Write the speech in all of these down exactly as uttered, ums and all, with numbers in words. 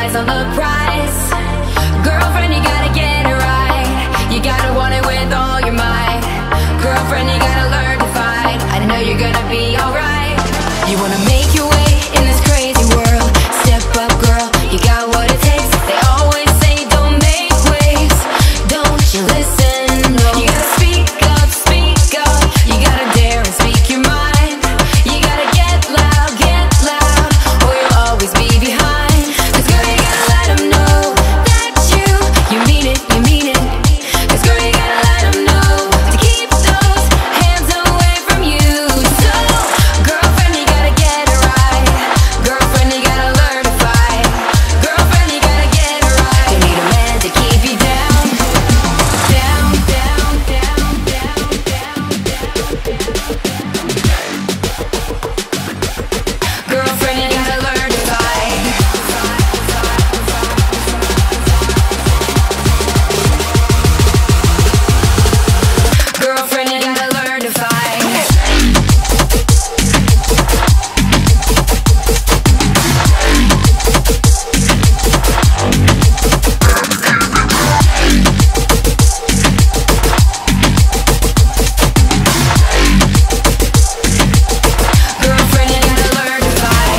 eyes on the prize. Girlfriend, you gotta get it right. You gotta want it with all your might. Girlfriend, you gotta learn to fight. I know you're gonna be alright. You wanna make your way in this crazy world. Step up, girl, you got what it takes. They always say don't make waves. Don't you listen? No. You gotta speak up, speak up. You gotta dare and speak your mind. You gotta get loud, get loud, or you'll always be behind. Cause girl, you gotta let them know that you, you mean it, you mean it. Cause girl, you gotta let them know to keep those hands away from you. So, girlfriend, you gotta get it right. Girlfriend, you gotta learn to fight. Girlfriend, you gotta get it right. You need a man to keep you down. Down, down, down, down, down, down. Girlfriend, you gotta learn to fight. Girlfriend, you gotta learn to fight. Girlfriend, you gotta learn to fight.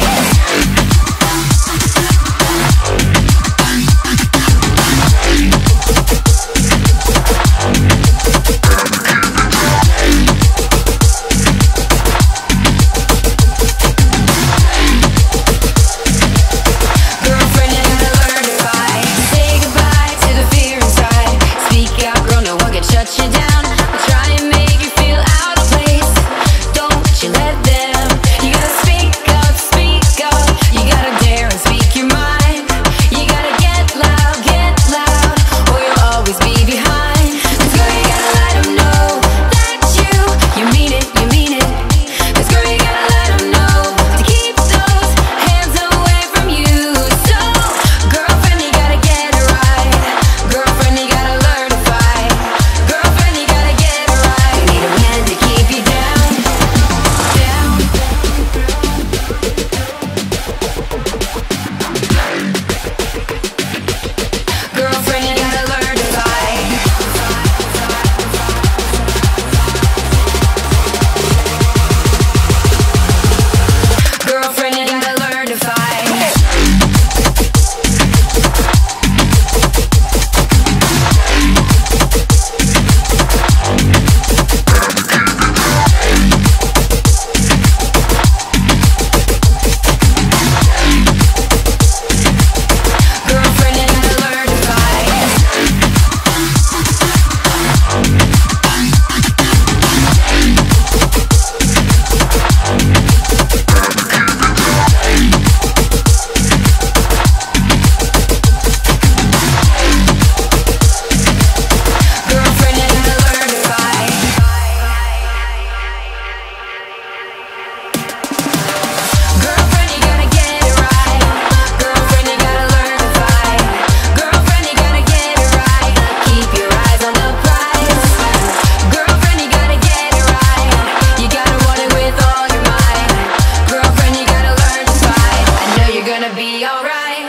Girlfriend, you gotta learn to fight. Say goodbye to the fear inside. Speak out, girl, no one can shut you down. Try and make you feel out of place. Don't you let them. You gotta speak up, speak up. You gotta dare and speak your mind. You gotta get loud, get loud, or you'll always be behind. Cause girl, you gotta let them know that you, you mean it, you mean it. Cause girl, you gotta let them know to keep those hands away from you. So, girlfriend, you gotta get it right. Girlfriend, you gotta learn to fight. Girlfriend, you gotta get it right. You need a man to keep you down. Down. Girlfriend, you gotta learn to fight. Girlfriend, you gotta learn to fight. Girlfriend, you gotta learn to fight. Girlfriend, you gotta learn to fight. Girlfriend, you gotta get it right. Girlfriend, you gotta learn to fight. Girlfriend, you gotta get it right. Keep your eyes on the prize. Girlfriend, you gotta get it right. You gotta want it with all your might. Girlfriend, you gotta learn to fight. I know you're gonna be alright.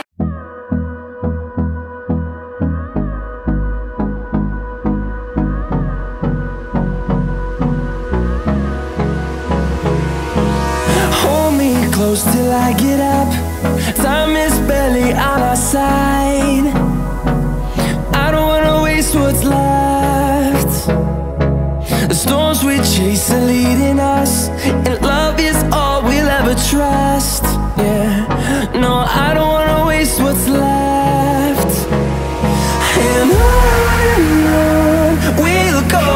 Hold me close till I get up. Time is barely on our side. I don't wanna waste what's left. The storms we chase are leading us, and love is all we'll ever trust. Yeah, no, I don't wanna waste what's left. And on and on we'll go,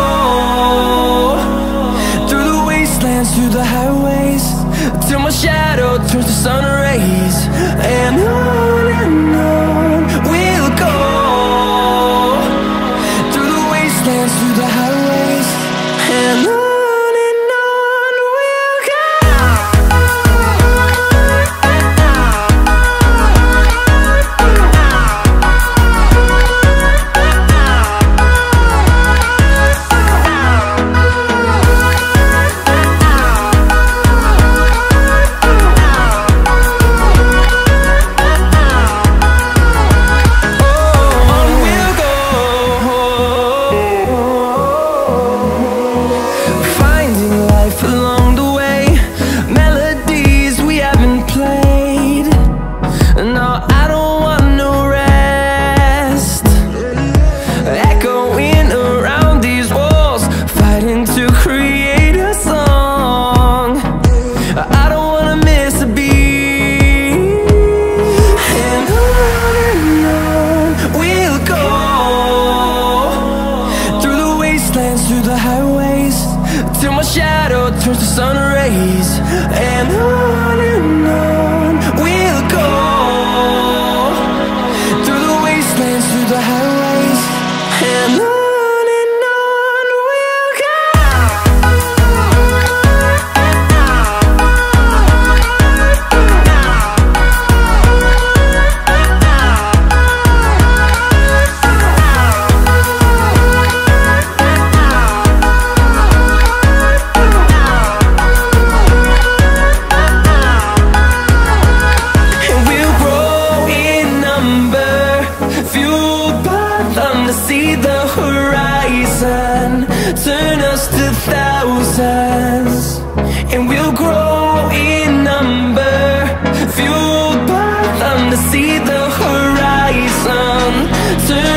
through the wastelands, through the highways, till my shadow turns to sun rays. And on and on we'll go, through the wastelands, through the highways, and on. to see the horizon. Turn us to thousands, and we'll grow in number. Fueled by them to see the horizon. Turn